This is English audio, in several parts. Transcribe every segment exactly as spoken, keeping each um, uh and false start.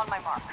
On my mark.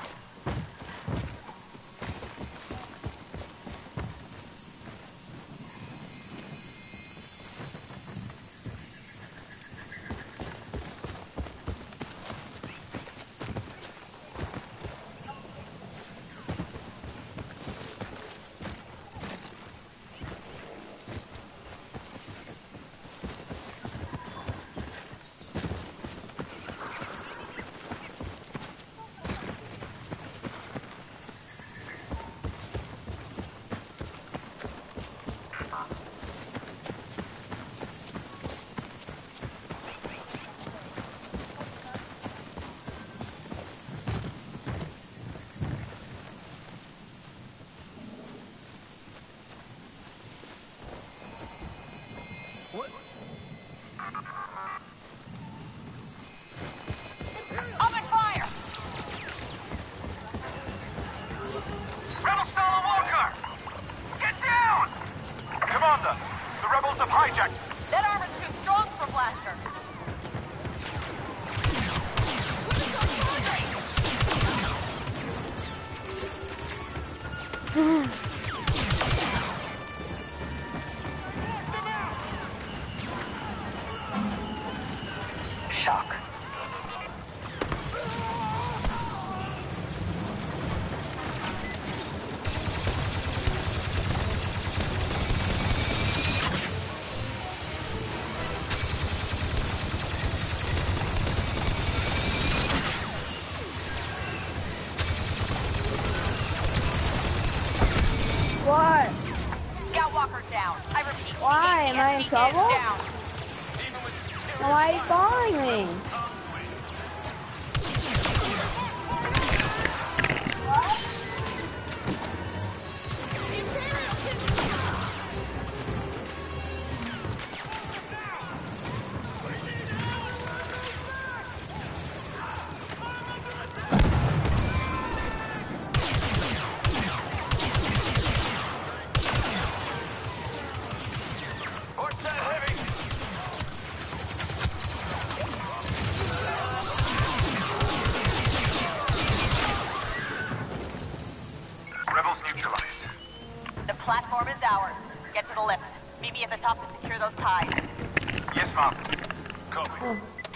Shock. What? Scout walker down. I repeat. Why? Am I in trouble? Down. Why are you following me? Platform is ours. Get to the lift. Meet me at the top to secure those ties. Yes, Mom. Copy. Oh.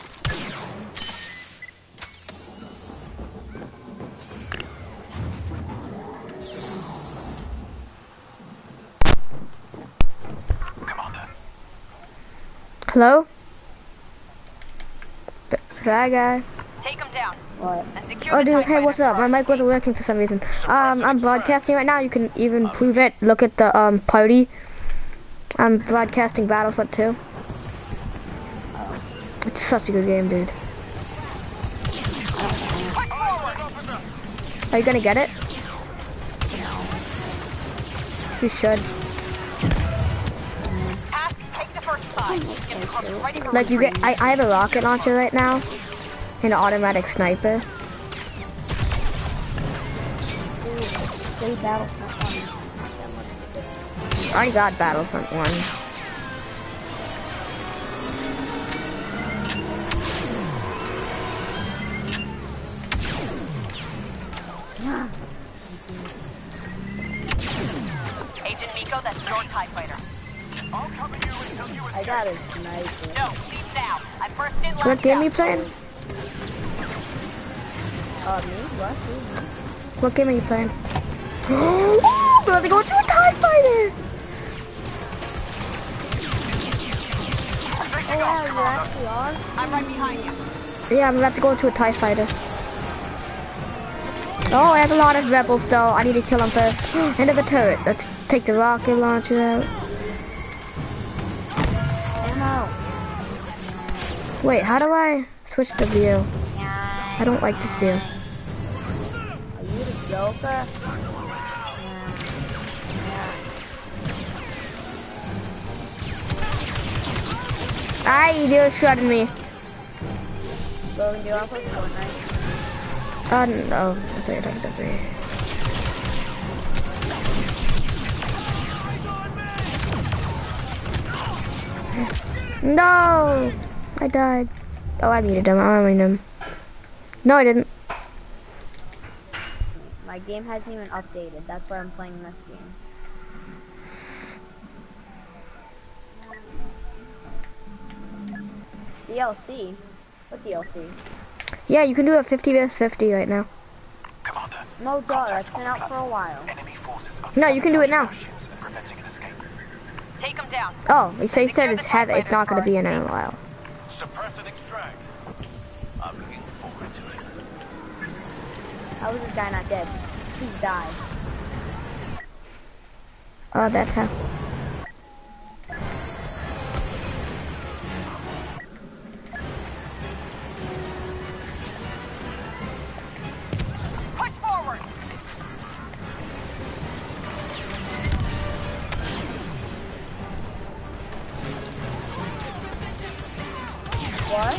Commander. Hello? Bad guy. Take him down. What? And secure Oh the dude, TIE hey, what's fighters up? My mic wasn't working for some reason. Um, I'm broadcasting right now. You can even prove it. Look at the um party. I'm broadcasting Battlefront two. It's such a good game, dude. Are you gonna get it? You should. Task, take the first spot. Get the cars ready for Like you get, I, I have a rocket launcher right now, and an automatic sniper. Play Battlefront one. I got Battlefront one. Agent Miko, that's your TIE fighter. I'll cover you until you I got a sniper. No, leave now. I'm first in, last What game out. are you playing? Uh, me? What? Me? What game are you playing? We're about to go to a TIE fighter! Oh wow, you're actually on? I'm right behind you. Yeah, I'm about to go into a TIE fighter. Oh, I have a lot of rebels though. I need to kill them first. End of the turret. Let's take the rocket launcher out. Ammo. Wait, how do I switch the view? I don't like this view. Are you the Joker? Aye, they're shooting me. Logan, do you want to play Fortnite? Oh, no. I thought you were talking to me. No! I died. Oh, I muted him. I muted him. No, I didn't. My game hasn't even updated. That's why I'm playing this game. D L C? What D L C? Yeah, you can do a fifty versus fifty right now. Commander. No duh, that's been out for a while. Enemy forces are No, you can do it now. sabotaging our ships and preventing an escape. Take them down. Oh, he said, he said Secure it's, the has, TIE it's not going to fighters be in for a while. Suppress and extract. I'm looking forward to it. How is this guy not dead? He's died. Oh, that's how. Push forward. What?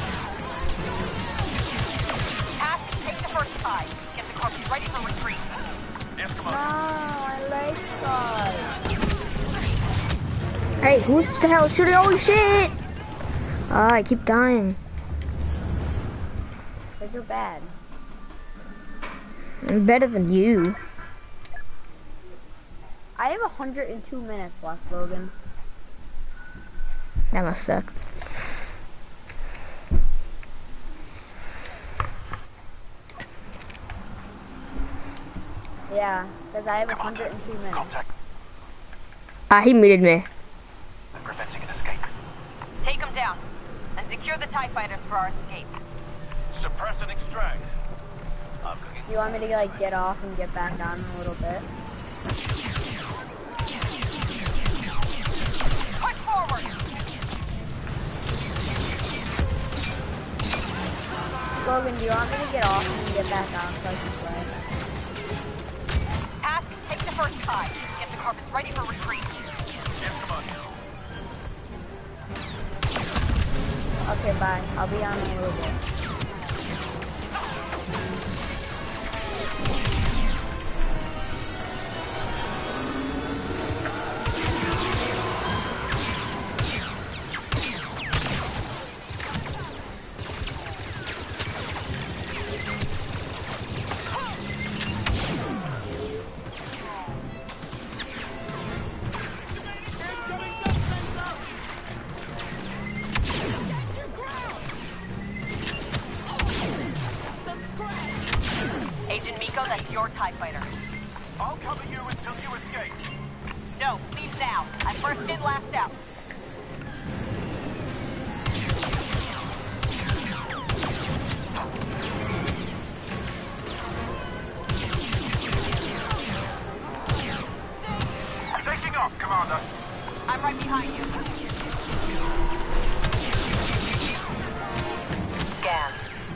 Task, take the first tie. Get the corpse ready for retreat. Yes, No, Commander. I like Scott. Hey, who's the hell shooting? Holy shit! Ah, I keep dying. They're so bad. I'm better than you. I have one hundred two minutes left, Logan. That must suck. Yeah, because I have one hundred two minutes. Contact Ah, he muted me. and preventing an escape. Take them down. And secure the TIE fighters for our escape. Suppress and extract. I'm looking. You want me to like get off and get back on a little bit? Push forward. Logan, do you want me to get off and get back on so I can play? Task, take the first tie. Get the corpse ready for retreat. Yes, Commander. Okay, bye. I'll be on in a little bit. Agent Miko, that's your TIE fighter. I'll cover you until you escape. No, leave now. I'm first in, last out. Taking off, Commander. I'm right behind you. Scan.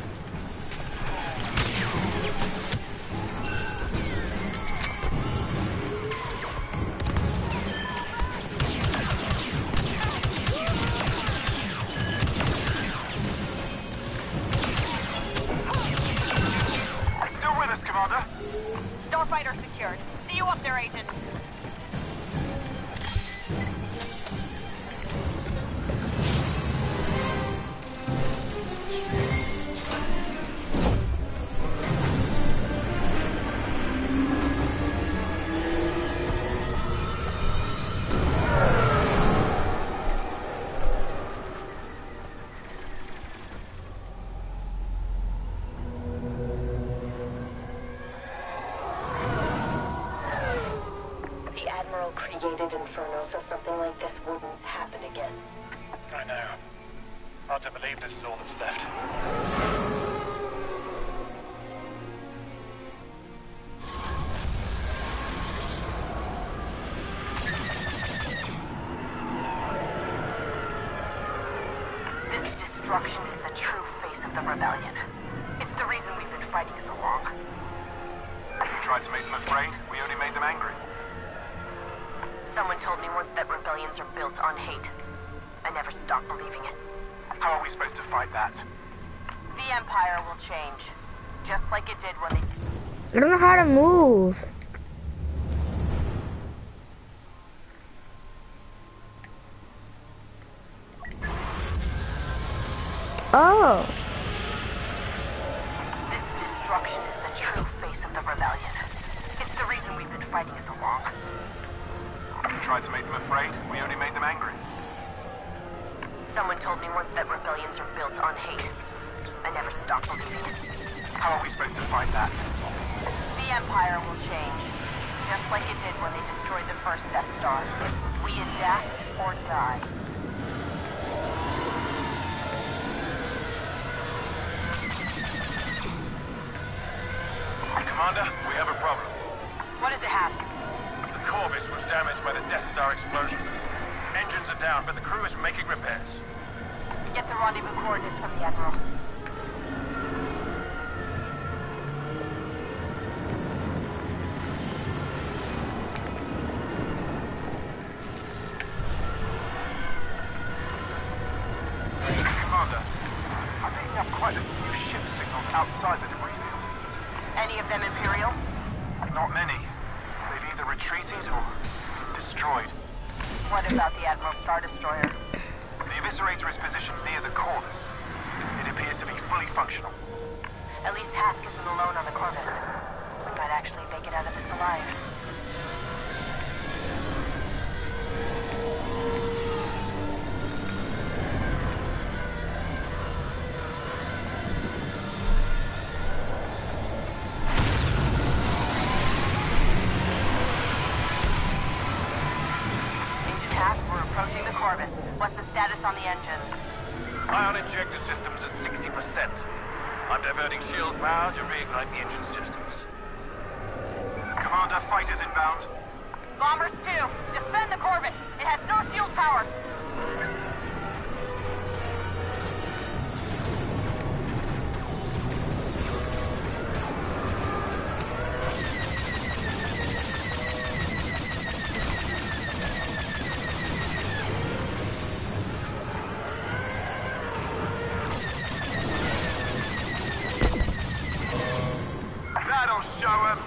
Still with us, Commander. Starfighter secured. See you up there, Agent. The Admiral created Inferno so something like this wouldn't happen again. I know. Hard to believe this is all that's left. This destruction is the true face of the rebellion. It's the reason we've been fighting so long. We tried to make them afraid. We only made them angry. Someone told me once that rebellions are built on hate. I never stopped believing it. How are we supposed to fight that? The Empire will change. Just like it did when they... I don't know how to move. Oh. This destruction is the true face of the rebellion. the reason we've been fighting so long. We tried to make them afraid, we only made them angry. Someone told me once that rebellions are built on hate. I never stopped believing it. How are we supposed to fight that? The Empire will change. Just like it did when they destroyed the first Death Star. We adapt or die. Commander, we have a problem. What is it, Hask? The Corvus was damaged by the Death Star explosion. Engines are down, but the crew is making repairs. Get the rendezvous coordinates from the Admiral. Commander, I'm picking up quite a few ship signals outside the debris field. Any of them Imperial? Not many. They've either retreated or destroyed. What about the Admiral Star Destroyer? The Eviscerator is positioned near the Corvus. It appears to be fully functional. At least Hask isn't alone on the Corvus. We might actually make it out of this alive. Approaching the Corvus. What's the status on the engines? Ion injector systems at sixty percent. I'm diverting shield power to reignite the engine systems. Commander, fighters inbound. Bombers two, defend the Corvus. It has no shield power. That'll show 'em.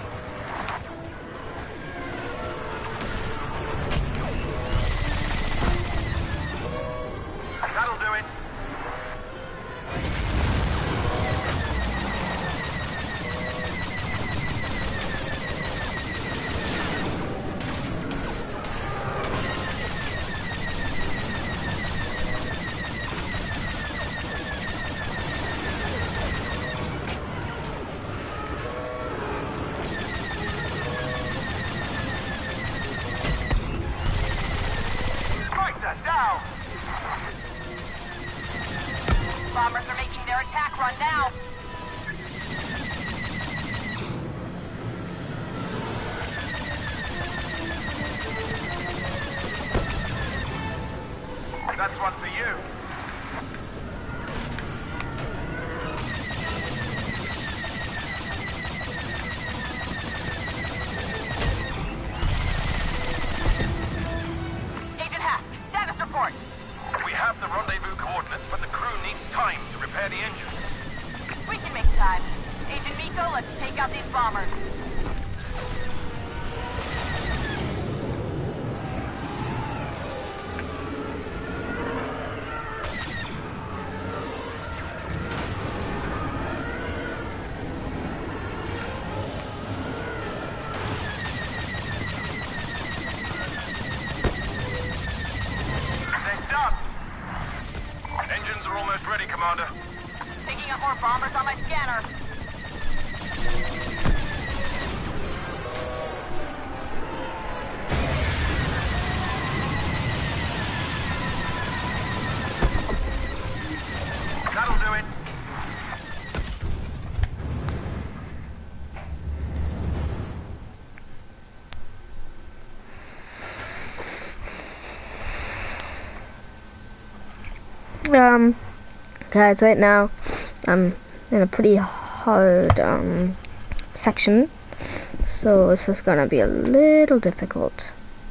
That'll do it. Fighter down. Bombers are making their attack run now. That's one for you. Agent Hask, status report. We have the rendezvous coordinates, but the crew needs time to repair the engines. We can make time. Agent Miko, let's take out these bombers. They're done. Engines are almost ready, Commander. Picking up more bombers on my scanner. That'll do it. Um, guys, right now I'm in a pretty hard um section, so this is gonna be a little difficult.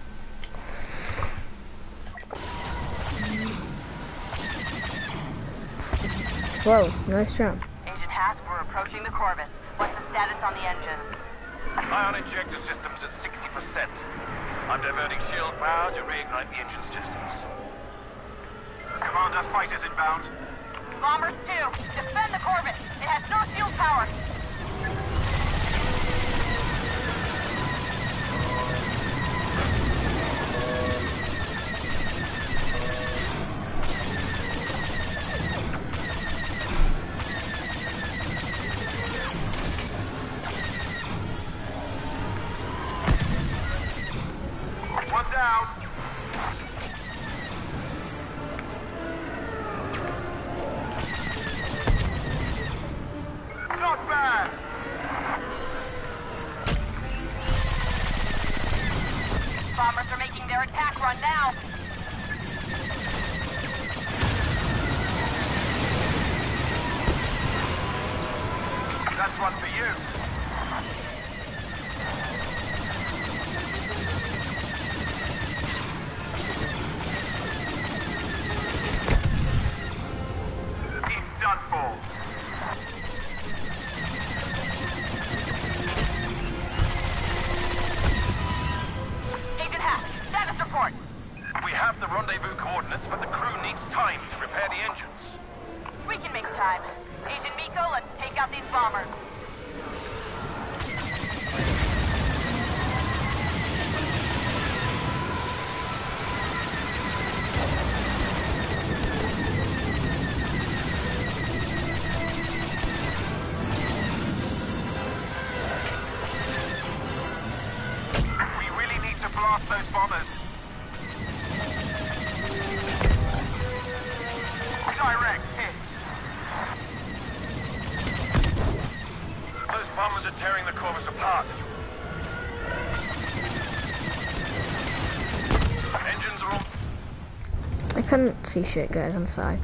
Whoa, nice jump. Agent Hask, we're approaching the Corvus. What's the status on the engines? Ion injector systems at sixty percent. I'm diverting shield power to reignite the engine systems. Commander, fighters inbound. Bombers two, defend the Corvus. It has no shield power. one for you. He's done for. Agent Hask, status report. We have the rendezvous coordinates, but the crew needs time to repair the engines. We can make time. Agent Miko, let's take out these bombers. We really need to blast those bombers. Direct hit. Those bombers are tearing the Corvus apart. Engines are all... I couldn't see shit, guys. I'm sorry.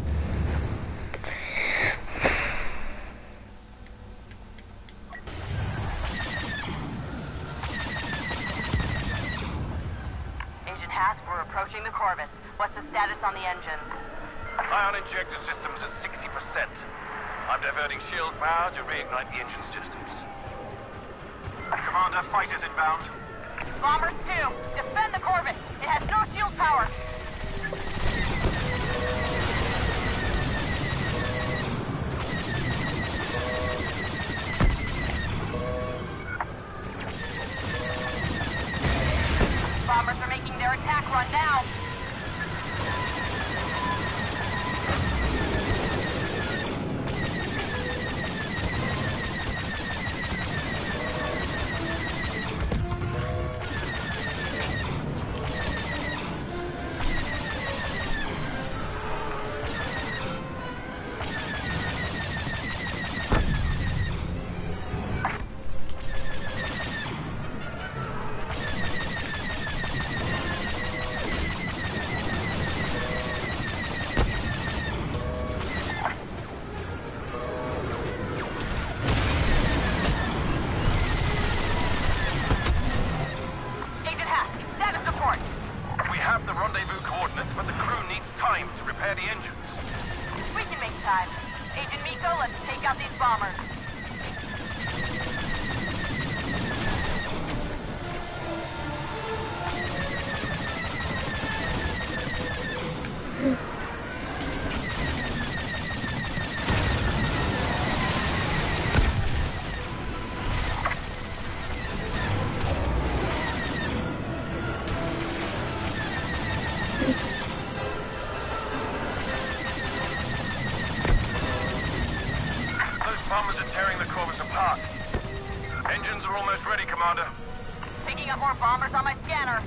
Agent Hask, we're approaching the Corvus. What's the status on the engines? Ion injector systems at sixty percent. I'm diverting shield power to reignite the engine systems. Commander, fighters inbound. Bombers two, defend the Corvus. It has no shield power. Bombers are making their attack run now. Agent Miko, let's take out these bombers. Bombers are tearing the Corvus apart. Engines are almost ready, Commander. Picking up more bombers on my scanner.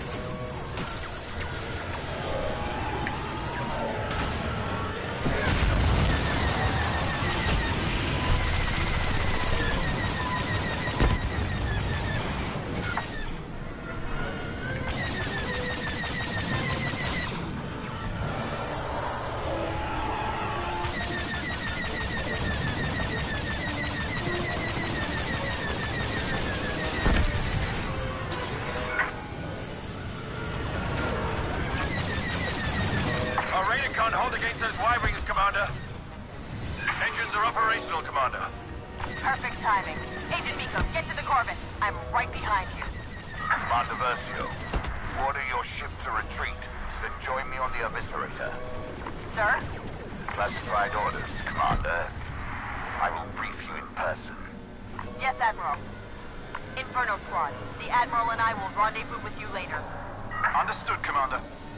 Can't hold against those Y-wings, Commander. Engines are operational, Commander. Perfect timing. Agent Miko, get to the Corvus. I'm right behind you. Commander Versio, order your ship to retreat, then join me on the Eviscerator. Sir? Classified orders, Commander. I will brief you in person. Yes, Admiral. Inferno Squad, the Admiral and I will rendezvous with you later. Understood, Commander.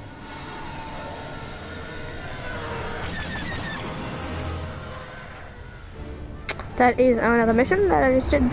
That is another mission that I just did.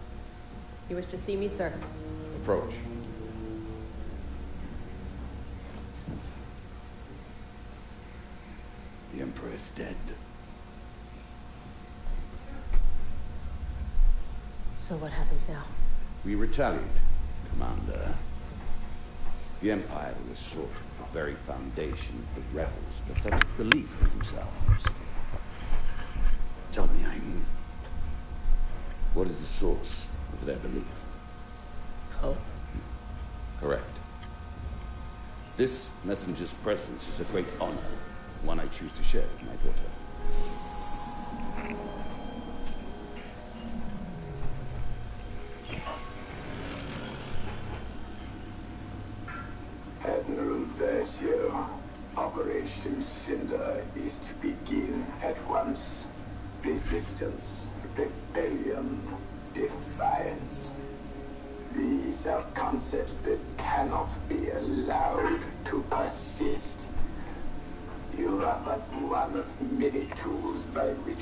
You wish to see me, sir? Approach. Emperor is dead. So what happens now? We retaliate, Commander. The Empire was sought at the very foundation of the rebels' pathetic belief in themselves. Tell me, Aim, what is the source of their belief? Hope. Correct. This messenger's presence is a great honor, one I choose to share with my daughter. Admiral Versio, Operation Cinder is to begin at once. Resistance, rebellion, defiance. These are concepts that cannot be allowed to persist. You are but one of many tools by which...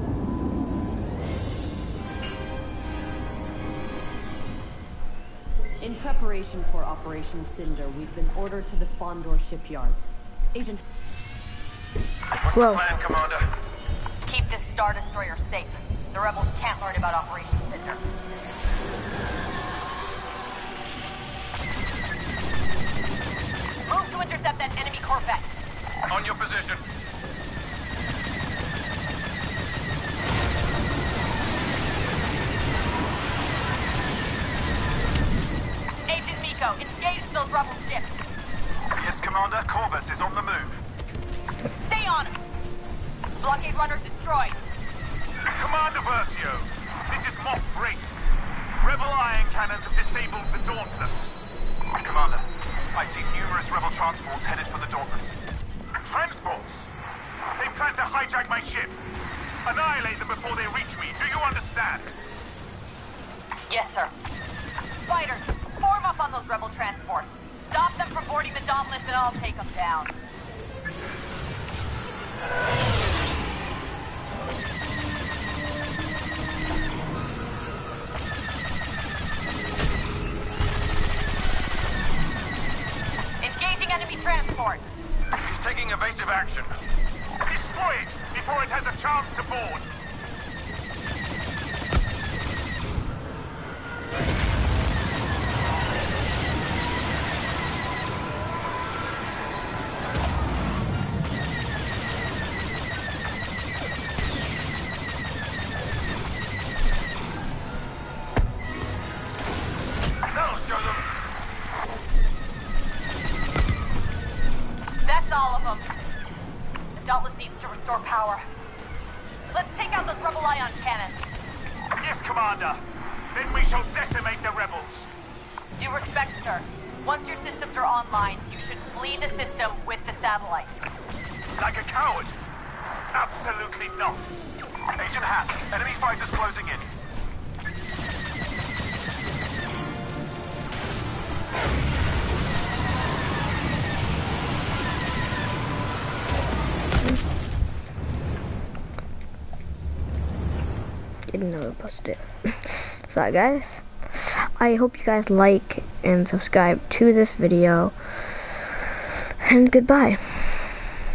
In preparation for Operation Cinder, we've been ordered to the Fondor shipyards. Agent... What's Whoa. the plan, Commander? Keep this Star Destroyer safe. The rebels can't learn about Operation Cinder. Move to intercept that enemy corvette. On your position. Agent Miko, engage those rebel ships. Yes, Commander. Corvus is on the move. Stay on him. Blockade runner destroyed. Commander Versio, this is Moff Ring. Rebel iron cannons have disabled the Dauntless. Commander, I see numerous rebel transports headed for the Dauntless. Transports? They plan to hijack my ship. Annihilate them before they reach me. Do you understand? Yes, sir. Fighters, form up on those rebel transports. Stop them from boarding the Dauntless and I'll take them down. Engaging enemy transport. He's taking evasive action. Destroy it before it has a chance to board. That'll show them. That's all of them. The Dauntless needs to restore power. Let's take out those rebel ion cannons. Yes, Commander. Then we shall decimate the rebels. Due respect, sir. Once your systems are online, you should flee the system with the satellites. Like a coward? Absolutely not. Agent Hass, enemy fighters closing in. Didn't know I posted it. So guys, I hope you guys like and subscribe to this video, and goodbye.